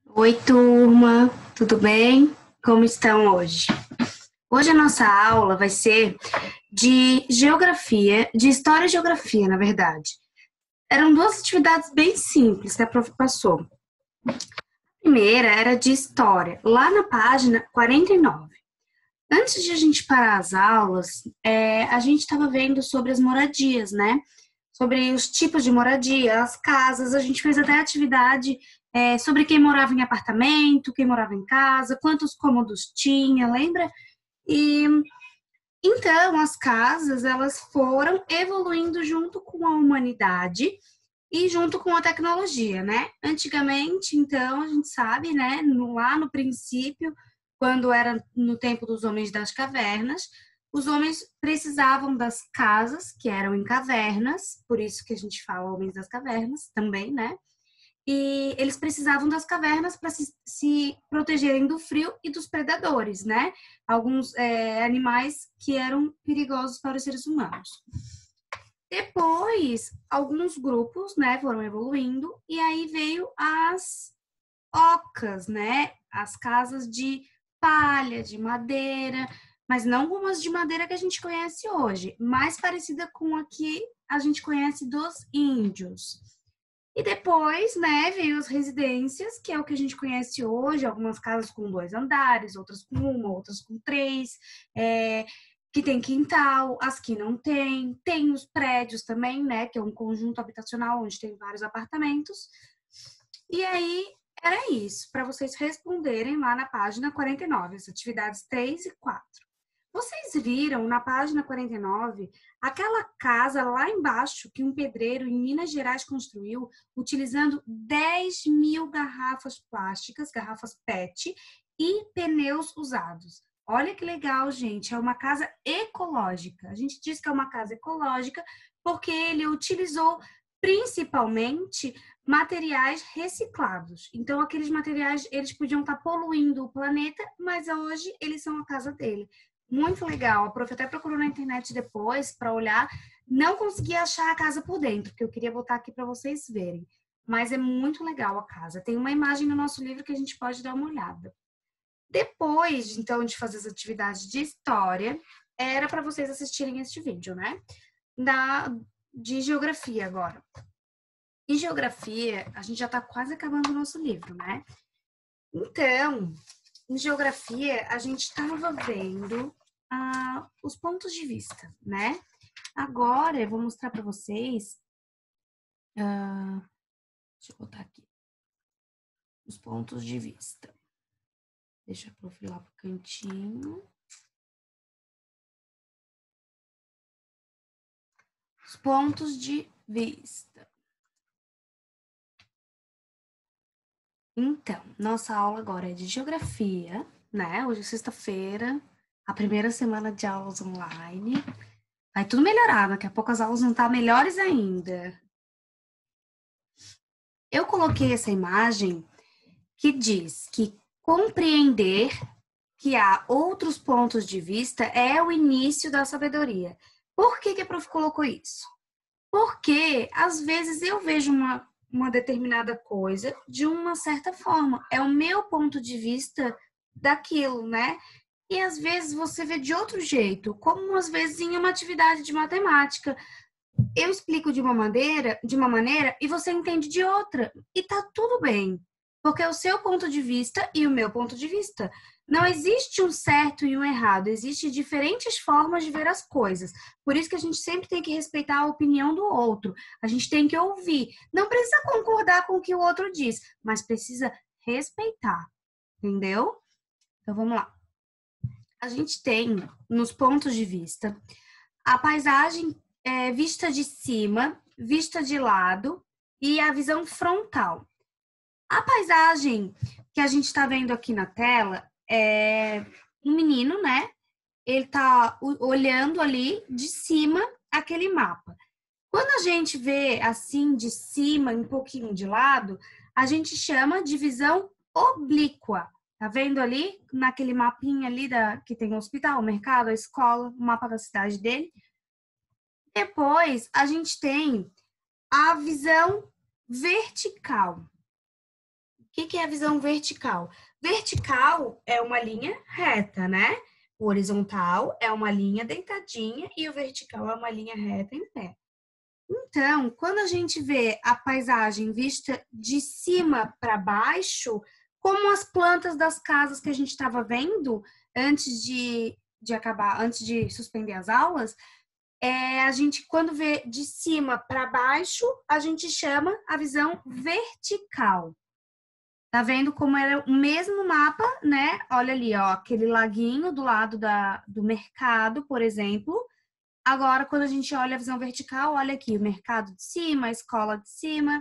Oi, turma, tudo bem? Como estão hoje? Hoje a nossa aula vai ser de geografia, de história e geografia, na verdade. Eram duas atividades bem simples que a prof passou. A primeira era de história, lá na página 49. Antes de a gente parar as aulas, a gente estava vendo sobre as moradias, né? Sobre os tipos de moradia, as casas. A gente fez até atividade sobre quem morava em apartamento, quem morava em casa, quantos cômodos tinha, lembra? E então as casas elas foram evoluindo junto com a humanidade e junto com a tecnologia, né? Antigamente, então, a gente sabe, né, lá no princípio, quando era no tempo dos homens das cavernas, os homens precisavam das casas, que eram em cavernas, por isso que a gente fala homens das cavernas também, né? E eles precisavam das cavernas para se protegerem do frio e dos predadores, né? Alguns animais que eram perigosos para os seres humanos. Depois, alguns grupos, né, foram evoluindo e aí veio as ocas, né, as casas de palha, de madeira, mas não como as de madeira que a gente conhece hoje, mais parecida com a que a gente conhece dos índios. E depois, né, veio as residências, que é o que a gente conhece hoje, algumas casas com 2 andares, outras com uma, outras com três, que tem quintal, as que não tem. Tem os prédios também, né, que é um conjunto habitacional onde tem vários apartamentos. E aí, era isso, para vocês responderem lá na página 49, as atividades 3 e 4. Vocês viram na página 49 aquela casa lá embaixo que um pedreiro em Minas Gerais construiu utilizando 10.000 garrafas plásticas, garrafas PET e pneus usados. Olha que legal, gente. É uma casa ecológica. A gente diz que é uma casa ecológica porque ele utilizou principalmente materiais reciclados. Então, aqueles materiais, eles podiam estar poluindo o planeta, mas hoje eles são a casa dele. Muito legal. A prof até procurou na internet depois para olhar. Não consegui achar a casa por dentro, porque eu queria botar aqui para vocês verem. Mas é muito legal a casa. Tem uma imagem no nosso livro que a gente pode dar uma olhada. Depois, então, de fazer as atividades de história, era para vocês assistirem este vídeo, né? De geografia agora. Em geografia, a gente já está quase acabando o nosso livro, né? Então, em geografia, a gente estava vendo os pontos de vista, né? Agora eu vou mostrar para vocês. Deixa eu botar aqui. Os pontos de vista. Deixa eu profilar para o cantinho. Os pontos de vista. Então, nossa aula agora é de geografia, né? Hoje é sexta-feira, a primeira semana de aulas online. Vai tudo melhorar, daqui a pouco as aulas vão estar melhores ainda. Eu coloquei essa imagem que diz que compreender que há outros pontos de vista é o início da sabedoria. Por que a prof colocou isso? Porque, às vezes, eu vejo uma determinada coisa de uma certa forma. É o meu ponto de vista daquilo, né? E, às vezes, você vê de outro jeito, como, às vezes, em uma atividade de matemática. Eu explico de uma maneira e você entende de outra. E tá tudo bem. Porque é o seu ponto de vista e o meu ponto de vista. Não existe um certo e um errado, existem diferentes formas de ver as coisas. Por isso que a gente sempre tem que respeitar a opinião do outro. A gente tem que ouvir. Não precisa concordar com o que o outro diz, mas precisa respeitar. Entendeu? Então vamos lá. A gente tem nos pontos de vista a paisagem vista de cima, vista de lado e a visão frontal. A paisagem que a gente está vendo aqui na tela é um menino, né? Ele está olhando ali de cima aquele mapa. Quando a gente vê assim de cima, um pouquinho de lado, a gente chama de visão oblíqua. Tá vendo ali, naquele mapinha ali que tem o hospital, o mercado, a escola, o mapa da cidade dele? Depois, a gente tem a visão vertical. que é a visão vertical? Vertical é uma linha reta, né? O horizontal é uma linha deitadinha e o vertical é uma linha reta em pé. Então, quando a gente vê a paisagem vista de cima para baixo, como as plantas das casas que a gente estava vendo antes de acabar, antes de suspender as aulas, a gente, quando vê de cima para baixo, a gente chama a visão vertical. Tá vendo como era o mesmo mapa, né? Olha ali, ó, aquele laguinho do lado do mercado, por exemplo. Agora, quando a gente olha a visão vertical, olha aqui, o mercado de cima, a escola de cima.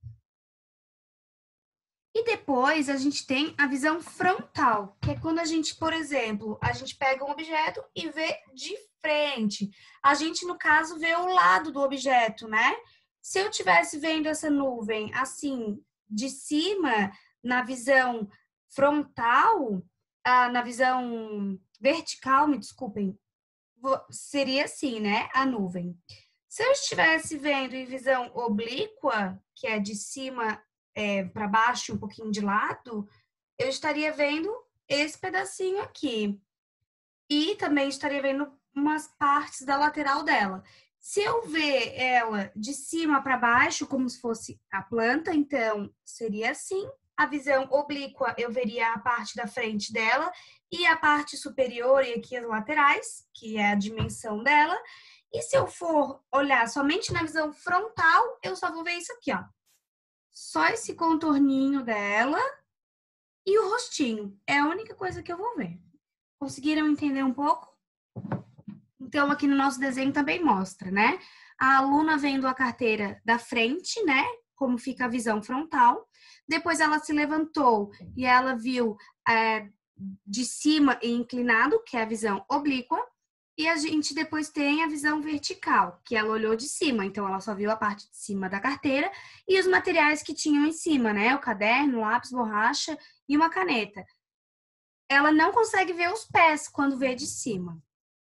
E depois a gente tem a visão frontal, que é quando a gente, por exemplo, a gente pega um objeto e vê de frente. A gente, no caso, vê o lado do objeto, né? Se eu tivesse vendo essa nuvem assim, de cima, na visão frontal, na visão vertical, me desculpem, seria assim, né? A nuvem. Se eu estivesse vendo em visão oblíqua, que é de cima para baixo e um pouquinho de lado, eu estaria vendo esse pedacinho aqui. E também estaria vendo umas partes da lateral dela. Se eu ver ela de cima para baixo, como se fosse a planta, então seria assim. A visão oblíqua, eu veria a parte da frente dela e a parte superior e aqui as laterais, que é a dimensão dela. E se eu for olhar somente na visão frontal, eu só vou ver isso aqui, ó. Só esse contorninho dela e o rostinho. É a única coisa que eu vou ver. Conseguiram entender um pouco? Então, aqui no nosso desenho também mostra, né? A aluna vendo a carteira da frente, né? Como fica a visão frontal. Depois ela se levantou e ela viu de cima e inclinado, que é a visão oblíqua. E a gente depois tem a visão vertical, que ela olhou de cima. Então, ela só viu a parte de cima da carteira e os materiais que tinham em cima, né? O caderno, lápis, borracha e uma caneta. Ela não consegue ver os pés quando vê de cima.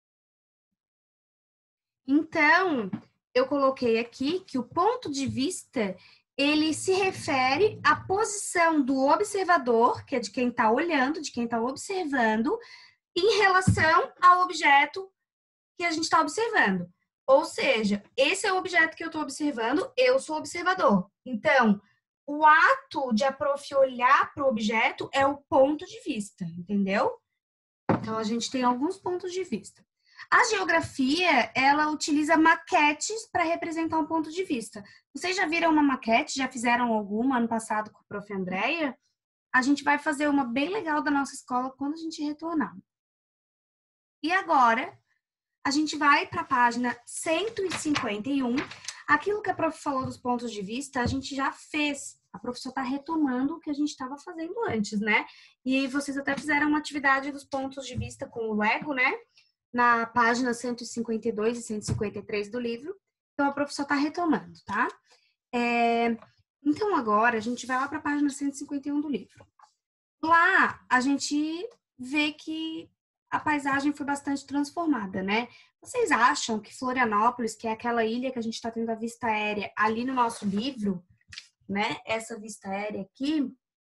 Então, eu coloquei aqui que o ponto de vista, ele se refere à posição do observador, que é de quem está olhando, de quem está observando, em relação ao objeto que a gente está observando. Ou seja, esse é o objeto que eu estou observando, eu sou observador. Então, o ato de a prof olhar para o objeto é o ponto de vista, entendeu? Então, a gente tem alguns pontos de vista. A geografia, ela utiliza maquetes para representar um ponto de vista. Vocês já viram uma maquete? Já fizeram alguma ano passado com a prof. Andréia? A gente vai fazer uma bem legal da nossa escola quando a gente retornar. E agora, a gente vai para a página 151. Aquilo que a prof falou dos pontos de vista, a gente já fez. A prof só está retomando o que a gente estava fazendo antes, né? E vocês até fizeram uma atividade dos pontos de vista com o Lego, né? Na página 152 e 153 do livro. Então, a prof só está retomando, tá? Então, agora, a gente vai lá para a página 151 do livro. Lá, a gente vê que a paisagem foi bastante transformada, né? Vocês acham que Florianópolis, que é aquela ilha que a gente está tendo a vista aérea ali no nosso livro, né? Essa vista aérea aqui,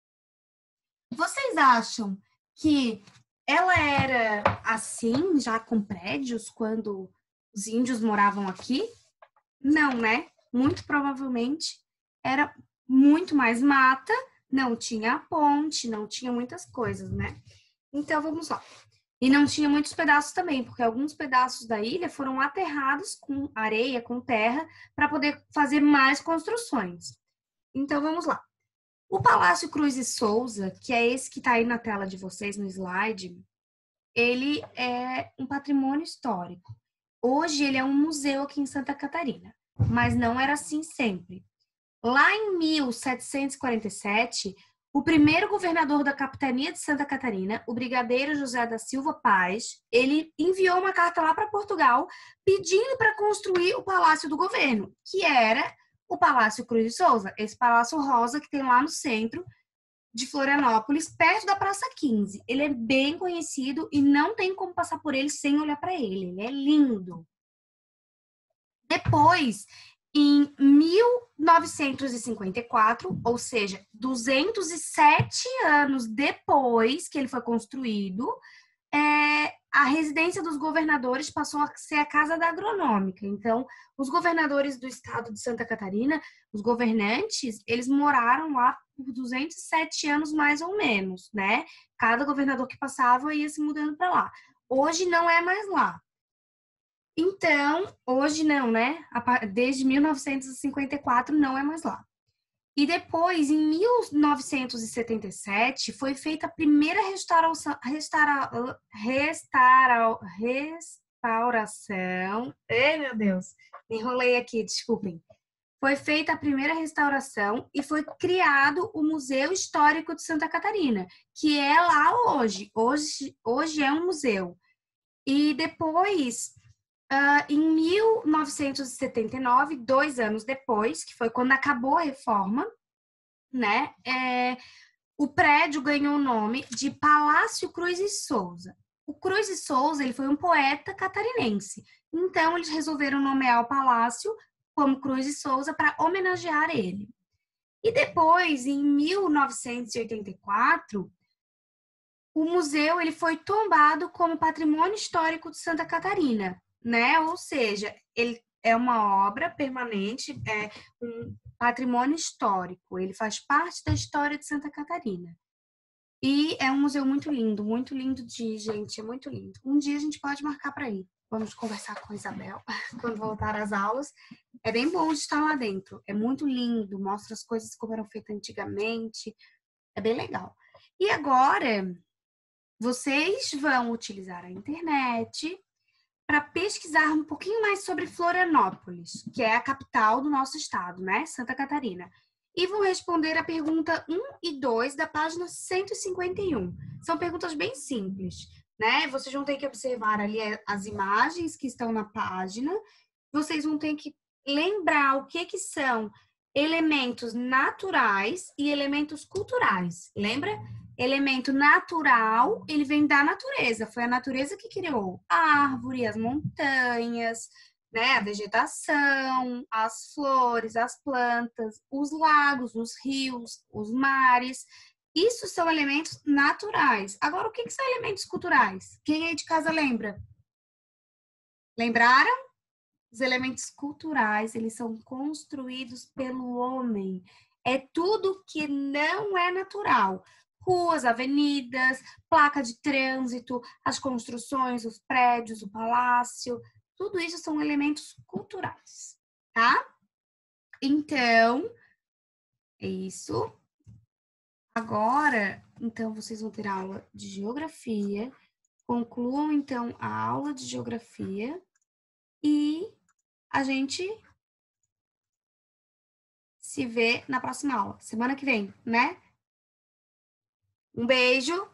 vocês acham que ela era assim, já com prédios, quando os índios moravam aqui? Não, né? Muito provavelmente era muito mais mata, não tinha ponte, não tinha muitas coisas, né? Então, vamos lá. E não tinha muitos pedaços também, porque alguns pedaços da ilha foram aterrados com areia, com terra, para poder fazer mais construções. Então, vamos lá. O Palácio Cruz e Souza, que é esse que está aí na tela de vocês, no slide, ele é um patrimônio histórico. Hoje, ele é um museu aqui em Santa Catarina, mas não era assim sempre. Lá em 1747, o primeiro governador da capitania de Santa Catarina, o brigadeiro José da Silva Paz, ele enviou uma carta lá para Portugal pedindo para construir o Palácio do Governo, que era o Palácio Cruz de Souza, esse palácio rosa que tem lá no centro de Florianópolis, perto da Praça 15. Ele é bem conhecido e não tem como passar por ele sem olhar para ele. Ele é lindo. Depois, Em 1954, ou seja, 207 anos depois que ele foi construído, a residência dos governadores passou a ser a Casa da Agronômica. Então, os governadores do estado de Santa Catarina, os governantes, eles moraram lá por 207 anos mais ou menos, né? Cada governador que passava ia se mudando para lá. Hoje não é mais lá. Então, hoje não, né? Desde 1954 não é mais lá. E depois, em 1977, foi feita a primeira restauração. Ei, meu Deus, enrolei aqui, desculpem. Foi feita a primeira restauração e foi criado o Museu Histórico de Santa Catarina, que é lá hoje. Hoje é um museu. E depois, em 1979, 2 anos depois, que foi quando acabou a reforma, né? O prédio ganhou o nome de Palácio Cruz e Souza. O Cruz e Souza, ele foi um poeta catarinense. Então, eles resolveram nomear o palácio como Cruz e Souza para homenagear ele. E depois, em 1984, o museu ele foi tombado como Patrimônio Histórico de Santa Catarina, né? Ou seja, ele é uma obra permanente, é um patrimônio histórico. Ele faz parte da história de Santa Catarina. E é um museu muito lindo de ir, gente, é muito lindo. Um dia a gente pode marcar para ir. Vamos conversar com a Isabel quando voltar às aulas. É bem bom de estar lá dentro. É muito lindo, mostra as coisas como eram feitas antigamente. É bem legal. E agora, vocês vão utilizar a internet para pesquisar um pouquinho mais sobre Florianópolis, que é a capital do nosso estado, né? Santa Catarina. E vão responder a pergunta 1 e 2 da página 151. São perguntas bem simples, né? Vocês vão ter que observar ali as imagens que estão na página. Vocês vão ter que lembrar o que são elementos naturais e elementos culturais. Lembra? Elemento natural, ele vem da natureza, foi a natureza que criou a árvore, as montanhas, né, a vegetação, as flores, as plantas, os lagos, os rios, os mares. Isso são elementos naturais. Agora, o que são elementos culturais? Quem aí de casa lembra? Lembraram? Os elementos culturais, eles são construídos pelo homem. É tudo que não é natural. Ruas, avenidas, placa de trânsito, as construções, os prédios, o palácio, tudo isso são elementos culturais, tá? Então, é isso. Agora, então, vocês vão ter aula de geografia. Concluam, então, a aula de geografia e a gente se vê na próxima aula, semana que vem, né? Um beijo!